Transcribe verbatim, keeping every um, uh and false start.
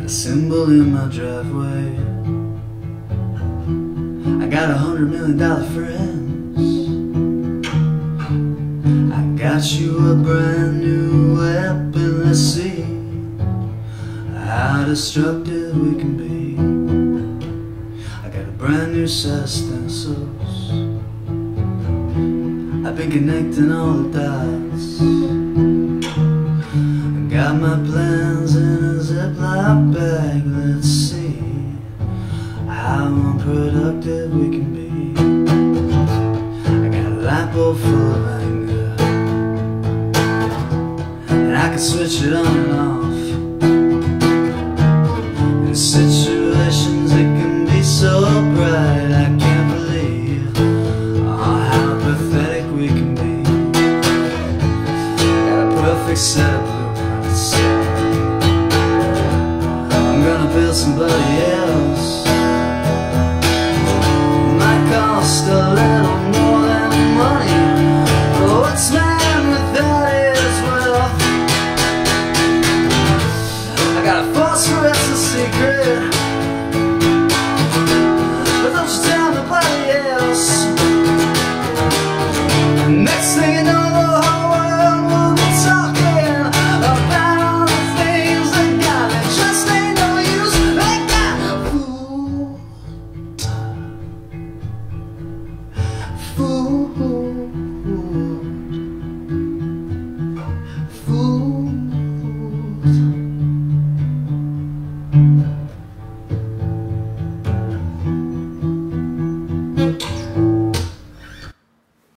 a symbol in my driveway. I got a hundred million dollar friends. I got you a brand new weapon. Let's see how destructive we can be. I got a brand new set of stencils. I've been connecting all the dots. I got my plans in a Ziploc bag. Let's see how unproductive we can be. I got a light bulb full of anger, and I can switch it on and off. In situations it can be so bright, I can't believe oh, how pathetic we can be. I got a perfect set of blueprints. I'm gonna build somebody else. Might cost a little more than money, but what's man without his wealth? I got a phosphorescent secret, but don't you tell nobody else. Next thing you know,